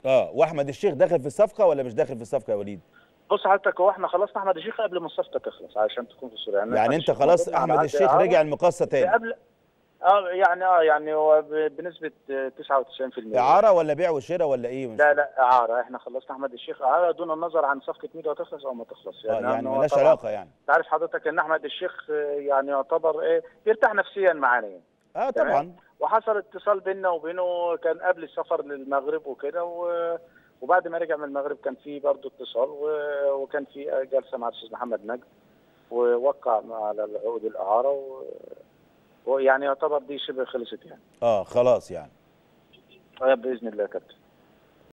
واحمد الشيخ داخل في الصفقه ولا مش داخل في الصفقه يا وليد؟ بص حضرتك، هو احنا خلصنا احمد الشيخ قبل ما الصفقه تخلص عشان تكون في الصوره. يعني يعني احمد انت الشيخ خلاص مضينا على احمد عقد الشيخ رجع اعاره المقصه تاني؟ قبل. يعني هو بنسبه 99%. اعاره ولا بيع وشراء ولا ايه؟ مش لا فاهم. لا، اعاره. احنا خلصنا احمد الشيخ اعاره دون النظر عن صفقه ميدو هتخلص او ما تخلص، يعني يعني لان هو ملهاش طبعا علاقه يعني. تعرف حضرتك ان احمد الشيخ يعني يعتبر ايه، بيرتاح نفسيا معانا يعني. تمام. طبعا. وحصل اتصال بيننا وبينه كان قبل السفر للمغرب وكده، وبعد ما رجع من المغرب كان في برضه اتصال، وكان في جلسه مع الاستاذ محمد نجم، ووقع على العقود الاعاره، ويعني يعتبر دي شبه خلصت يعني. خلاص يعني. باذن الله يا كابتن.